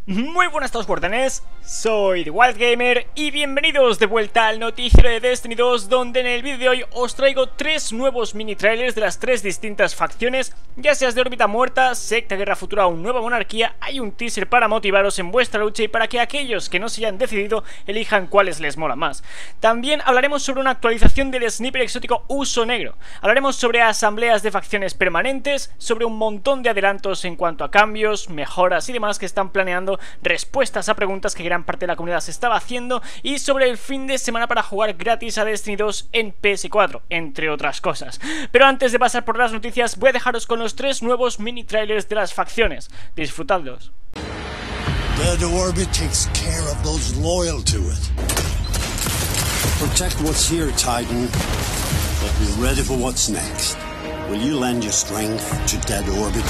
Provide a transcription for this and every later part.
Muy buenas a todos guardianes, soy The Wild Gamer y bienvenidos de vuelta al noticiero de Destiny 2, donde en el vídeo de hoy os traigo 3 nuevos mini trailers de las 3 distintas facciones, ya seas de órbita muerta, secta, guerra futura o nueva monarquía. Hay un teaser para motivaros en vuestra lucha y para que aquellos que no se hayan decidido elijan cuáles les mola más. También hablaremos sobre una actualización del sniper exótico Uso Negro, hablaremos sobre asambleas de facciones permanentes, sobre un montón de adelantos en cuanto a cambios, mejoras y demás que están planeando, respuestas a preguntas que gran parte de la comunidad se estaba haciendo y sobre el fin de semana para jugar gratis a Destiny 2 en PS4, entre otras cosas. Pero antes de pasar por las noticias, voy a dejaros con los 3 nuevos mini trailers de las facciones. Disfrutadlos. Dead Orbit takes care of those loyal to it. Protect what's here, Titan, but be ready for what's next. Will you lend your strength to Dead Orbit?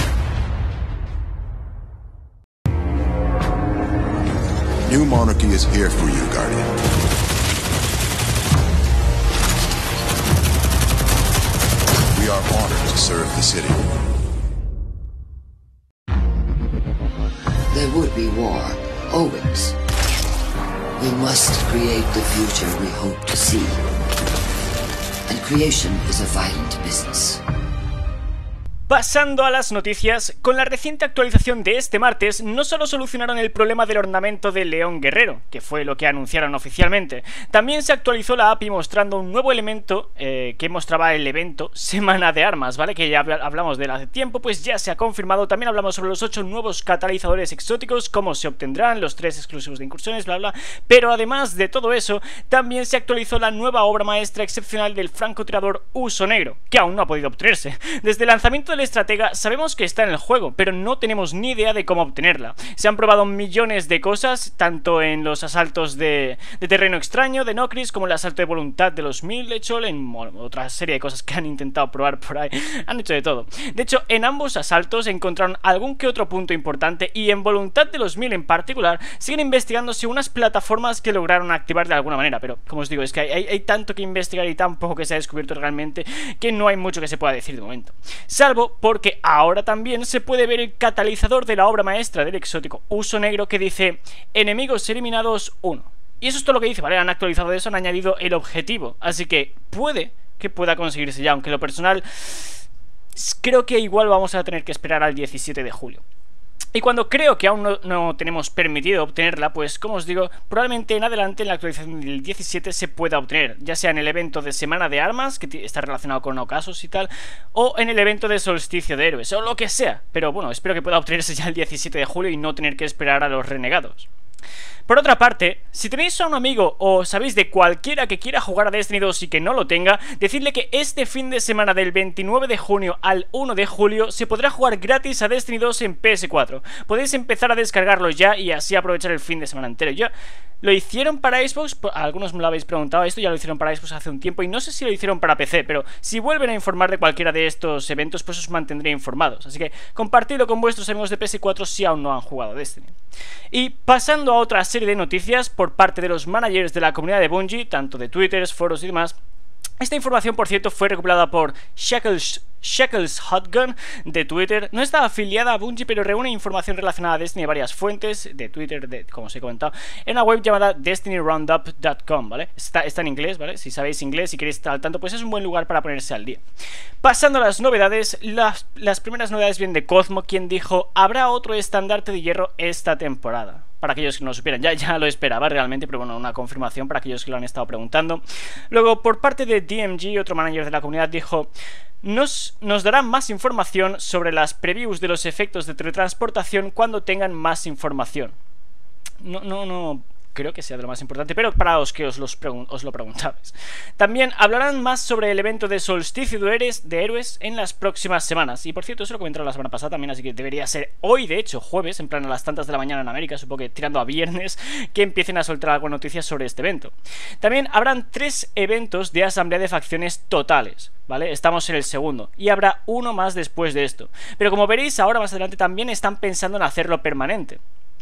New Monarchy is here for you, Guardian. We are honored to serve the city. There would be war, always. We must create the future we hope to see. And creation is a violent business. Pasando a las noticias, con la reciente actualización de este martes, no solo solucionaron el problema del ornamento del León Guerrero, que fue lo que anunciaron oficialmente, también se actualizó la API mostrando un nuevo elemento que mostraba el evento Semana de Armas, ¿vale? Que ya hablamos de él hace tiempo, pues ya se ha confirmado. También hablamos sobre los 8 nuevos catalizadores exóticos, cómo se obtendrán, los 3 exclusivos de incursiones, bla bla, pero además de todo eso, también se actualizó la nueva obra maestra excepcional del francotirador Uso Negro, que aún no ha podido obtenerse. Desde el lanzamiento del estratega sabemos que está en el juego, pero no tenemos ni idea de cómo obtenerla. Se han probado millones de cosas, tanto en los asaltos de terreno extraño de Nokris, como el asalto de voluntad de los Milechol, en otra serie de cosas que han intentado probar por ahí. Han hecho de todo. De hecho, en ambos asaltos encontraron algún que otro punto importante, y en voluntad de los Mil en particular siguen investigándose unas plataformas que lograron activar de alguna manera, pero como os digo, es que hay tanto que investigar y tan poco que se ha descubierto realmente que no hay mucho que se pueda decir de momento, salvo porque ahora también se puede ver el catalizador de la obra maestra del exótico Uso Negro, que dice enemigos eliminados 1. Y eso es todo lo que dice, ¿vale? Han actualizado eso, han añadido el objetivo, así que puede que pueda conseguirse ya, aunque lo personal creo que igual vamos a tener que esperar al 17 de julio. Y cuando creo que aún no tenemos permitido obtenerla, pues como os digo, probablemente en adelante en la actualización del 17 se pueda obtener, ya sea en el evento de Semana de Armas, que está relacionado con ocasos y tal, o en el evento de Solsticio de Héroes, o lo que sea. Pero bueno, espero que pueda obtenerse ya el 17 de julio y no tener que esperar a los renegados. Por otra parte, si tenéis a un amigo o sabéis de cualquiera que quiera jugar a Destiny 2 y que no lo tenga, decidle que este fin de semana del 29 de junio al 1 de julio se podrá jugar gratis a Destiny 2 en PS4. Podéis empezar a descargarlo ya y así aprovechar el fin de semana entero. Ya lo hicieron para Xbox, algunos me lo habéis preguntado, esto ya lo hicieron para Xbox hace un tiempo y no sé si lo hicieron para PC, pero si vuelven a informar de cualquiera de estos eventos, pues os mantendré informados. Así que compartidlo con vuestros amigos de PS4 si aún no han jugado Destiny. Y pasando a otra serie de noticias por parte de los managers de la comunidad de Bungie, tanto de Twitter, foros y demás. Esta información, por cierto, fue recopilada por Shackles Hotgun de Twitter. No está afiliada a Bungie, pero reúne información relacionada a Destiny de varias fuentes de Twitter, como os he comentado, en una web llamada destinyroundup.com, ¿vale? Está en inglés, ¿vale? Si sabéis inglés y queréis estar al tanto, pues es un buen lugar para ponerse al día. Pasando a las novedades, las primeras novedades vienen de Cosmo, quien dijo: habrá otro estandarte de hierro esta temporada. Para aquellos que no lo supieran, ya lo esperaba realmente, pero bueno, una confirmación para aquellos que lo han estado preguntando. Luego, por parte de DMG, otro manager de la comunidad, dijo: Nos darán más información sobre las previews de los efectos de teletransportación cuando tengan más información. No creo que sea de lo más importante, pero para los que os lo preguntabais. También hablarán más sobre el evento de Solsticio de Héroes en las próximas semanas. Y por cierto, eso lo comentaron la semana pasada también, así que debería ser hoy, de hecho, jueves, en plan a las tantas de la mañana en América, supongo que tirando a viernes, que empiecen a soltar algunas noticias sobre este evento. También habrán 3 eventos de asamblea de facciones totales, ¿vale? Estamos en el segundo, y habrá uno más después de esto. Pero como veréis, ahora más adelante también están pensando en hacerlo permanente.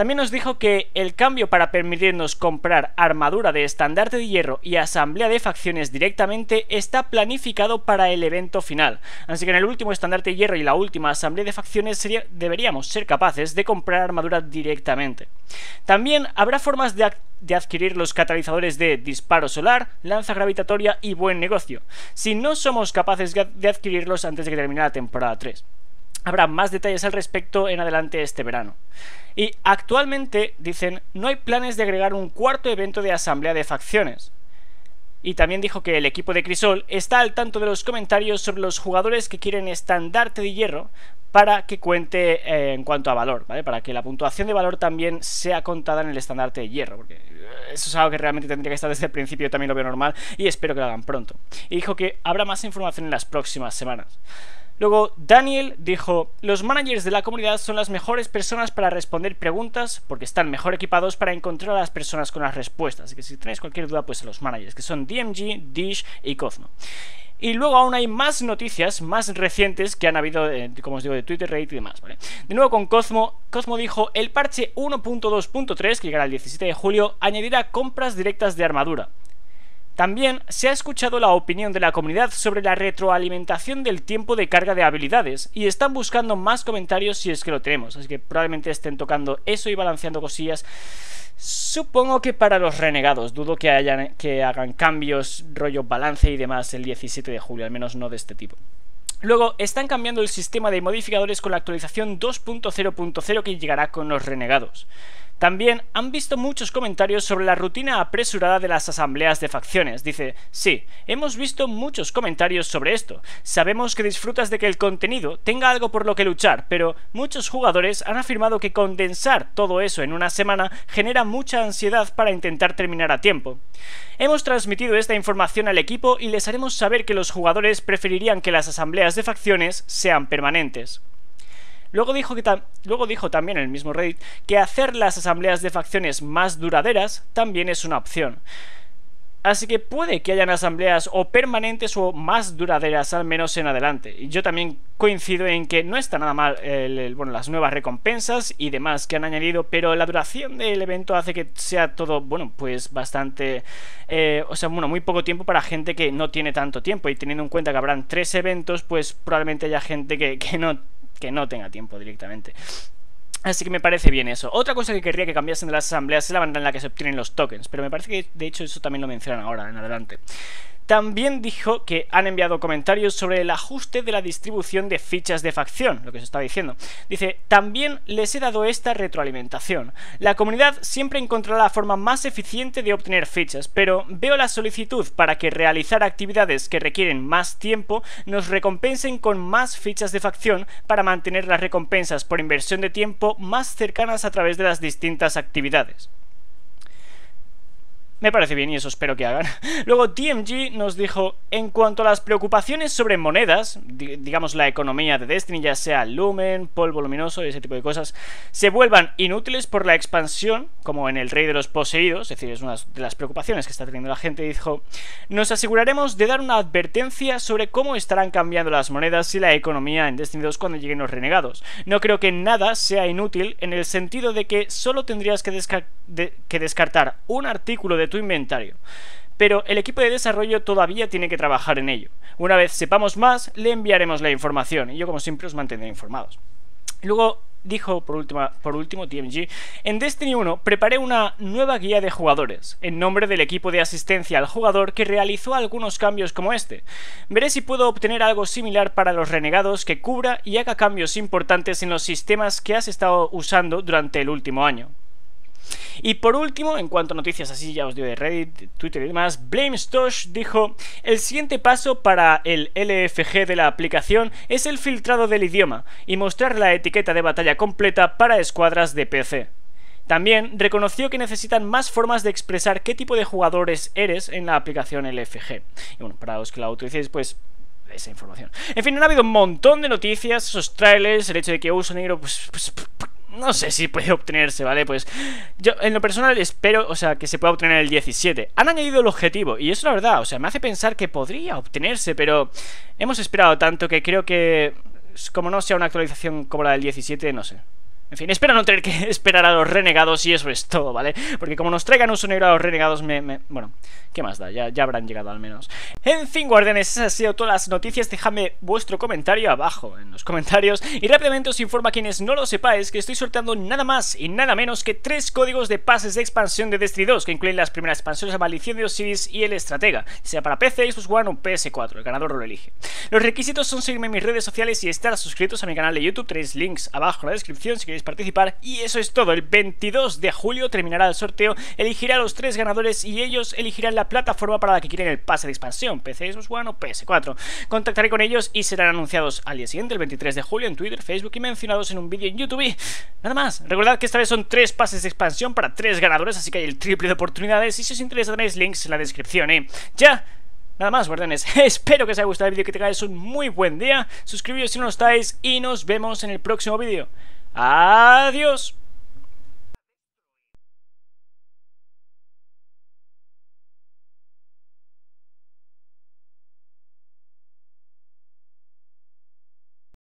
También nos dijo que el cambio para permitirnos comprar armadura de estandarte de hierro y asamblea de facciones directamente está planificado para el evento final, así que en el último estandarte de hierro y la última asamblea de facciones deberíamos ser capaces de comprar armadura directamente. También habrá formas de adquirir los catalizadores de disparo solar, lanza gravitatoria y buen negocio, si no somos capaces de adquirirlos antes de que termine la temporada 3. Habrá más detalles al respecto en adelante este verano. Y actualmente, dicen, no hay planes de agregar un cuarto evento de asamblea de facciones. Y también dijo que el equipo de Crisol está al tanto de los comentarios sobre los jugadores que quieren estandarte de hierro para que cuente en cuanto a valor, ¿vale? Para que la puntuación de valor también sea contada en el estandarte de hierro, porque eso es algo que realmente tendría que estar desde el principio, yo también lo veo normal y espero que lo hagan pronto. Y dijo que habrá más información en las próximas semanas. Luego Daniel dijo: los managers de la comunidad son las mejores personas para responder preguntas porque están mejor equipados para encontrar a las personas con las respuestas, así que si tenéis cualquier duda pues a los managers, que son DMG, Dish y Cosmo. Y luego aún hay más noticias más recientes que han habido, como os digo, de Twitter, Reddit y demás, ¿vale? De nuevo con Cosmo. Cosmo dijo: el parche 1.2.3, que llegará el 17 de julio, añadirá compras directas de armadura. También se ha escuchado la opinión de la comunidad sobre la retroalimentación del tiempo de carga de habilidades y están buscando más comentarios si es que lo tenemos, así que probablemente estén tocando eso y balanceando cosillas. Supongo que para los renegados, dudo que hagan cambios rollo balance y demás el 17 de julio, al menos no de este tipo. Luego están cambiando el sistema de modificadores con la actualización 2.0.0 que llegará con los renegados. También han visto muchos comentarios sobre la rutina apresurada de las asambleas de facciones. Dice: sí, hemos visto muchos comentarios sobre esto. Sabemos que disfrutas de que el contenido tenga algo por lo que luchar, pero muchos jugadores han afirmado que condensar todo eso en una semana genera mucha ansiedad para intentar terminar a tiempo. Hemos transmitido esta información al equipo y les haremos saber que los jugadores preferirían que las asambleas de facciones sean permanentes. Luego dijo también en el mismo Reddit que hacer las asambleas de facciones más duraderas también es una opción. Así que puede que hayan asambleas o permanentes o más duraderas al menos en adelante. Y yo también coincido en que no está nada mal las nuevas recompensas y demás que han añadido, pero la duración del evento hace que sea todo, pues bastante... muy poco tiempo para gente que no tiene tanto tiempo, y teniendo en cuenta que habrán 3 eventos, pues probablemente haya gente que no tenga tiempo directamente. Así que me parece bien eso. Otra cosa que querría que cambiasen de las asambleas es la manera en la que se obtienen los tokens, pero me parece que de hecho eso también lo mencionan ahora en adelante. También dijo que han enviado comentarios sobre el ajuste de la distribución de fichas de facción, lo que se estaba diciendo. Dice: también les he dado esta retroalimentación. La comunidad siempre encontrará la forma más eficiente de obtener fichas, pero veo la solicitud para que realizar actividades que requieren más tiempo nos recompensen con más fichas de facción para mantener las recompensas por inversión de tiempo más cercanas a través de las distintas actividades. Me parece bien y eso espero que hagan. Luego DMG nos dijo: en cuanto a las preocupaciones sobre monedas, digamos la economía de Destiny, ya sea Lumen, polvo luminoso y ese tipo de cosas, se vuelvan inútiles por la expansión, como en el Rey de los Poseídos, es decir, es una de las preocupaciones que está teniendo la gente. Dijo: nos aseguraremos de dar una advertencia sobre cómo estarán cambiando las monedas y la economía en Destiny 2 cuando lleguen los renegados. No creo que nada sea inútil en el sentido de que solo tendrías que descartar un artículo de tu inventario, pero el equipo de desarrollo todavía tiene que trabajar en ello. Una vez sepamos más, le enviaremos la información y yo, como siempre, os mantendré informados. Luego dijo por último DMG: en Destiny 1 preparé una nueva guía de jugadores en nombre del equipo de asistencia al jugador que realizó algunos cambios como este. Veré si puedo obtener algo similar para los renegados que cubra y haga cambios importantes en los sistemas que has estado usando durante el último año. Y por último, en cuanto a noticias así, ya os digo, de Reddit, Twitter y demás, Blamestosh dijo: el siguiente paso para el LFG de la aplicación es el filtrado del idioma y mostrar la etiqueta de batalla completa para escuadras de PC. También reconoció que necesitan más formas de expresar qué tipo de jugadores eres en la aplicación LFG. Y bueno, para los que la utilicéis, pues esa información. En fin, han habido un montón de noticias, esos trailers, el hecho de que Uso Negro, no sé si puede obtenerse, ¿vale? Pues yo en lo personal espero, que se pueda obtener el 17. Han añadido el objetivo y eso, la verdad, me hace pensar que podría obtenerse, pero hemos esperado tanto que creo que, como no sea una actualización como la del 17, no sé. En fin, espero no tener que esperar a los renegados y eso es todo, ¿vale? Porque como nos traigan uso negro a los renegados bueno, ¿qué más da? Ya habrán llegado al menos. En fin, guardianes, esas han sido todas las noticias. Dejadme vuestro comentario abajo en los comentarios. Y rápidamente os informo a quienes no lo sepáis que estoy sorteando nada más y nada menos que 3 códigos de pases de expansión de Destiny 2, que incluyen las primeras expansiones, la Maldición de Osiris y el Estratega, sea para PC, Xbox One o PS4. El ganador lo elige. Los requisitos son seguirme en mis redes sociales y estar suscritos a mi canal de YouTube. Tenéis links abajo en la descripción si queréis participar. Y eso es todo. El 22 de julio terminará el sorteo, elegiré a los 3 ganadores y ellos elegirán la plataforma para la que quieren el pase de expansión, PC, Xbox One o PS4. Contactaré con ellos y serán anunciados al día siguiente, el 23 de julio, en Twitter, Facebook y mencionados en un vídeo en YouTube. Y nada más, recordad que esta vez son 3 pases de expansión para 3 ganadores, así que hay el triple de oportunidades y si os interesa tenéis links en la descripción, Ya. Nada más, guardianes, espero que os haya gustado el vídeo, que tengáis un muy buen día. Suscribíos si no lo estáis y nos vemos en el próximo vídeo. Adiós.